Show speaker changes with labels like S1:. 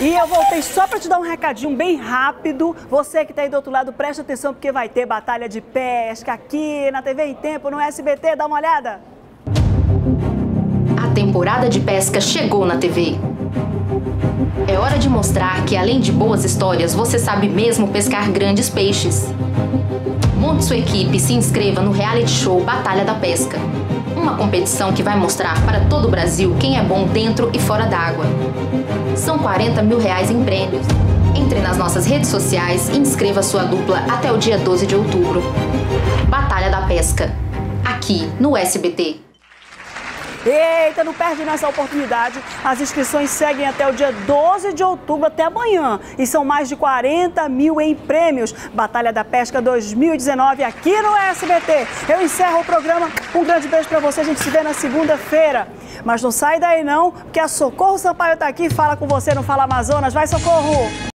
S1: E eu voltei só para te dar um recadinho bem rápido. Você que está aí do outro lado, presta atenção porque vai ter batalha de pesca aqui na TV em Tempo, no SBT. Dá uma olhada.
S2: A temporada de pesca chegou na TV. É hora de mostrar que, além de boas histórias, você sabe mesmo pescar grandes peixes. Monte sua equipe e se inscreva no reality show Batalha da Pesca. Uma competição que vai mostrar para todo o Brasil quem é bom dentro e fora d'água. São R$40 mil em prêmios. Entre nas nossas redes sociais e inscreva sua dupla até o dia 12 de outubro. Batalha da Pesca, aqui no SBT.
S1: Eita, não perde nessa oportunidade. As inscrições seguem até o dia 12 de outubro, até amanhã. E são mais de R$40 mil em prêmios. Batalha da Pesca 2019 aqui no SBT. Eu encerro o programa. Um grande beijo pra você. A gente se vê na segunda-feira. Mas não sai daí não, porque a Socorro Sampaio tá aqui e fala com você no Fala Amazonas. Vai, Socorro!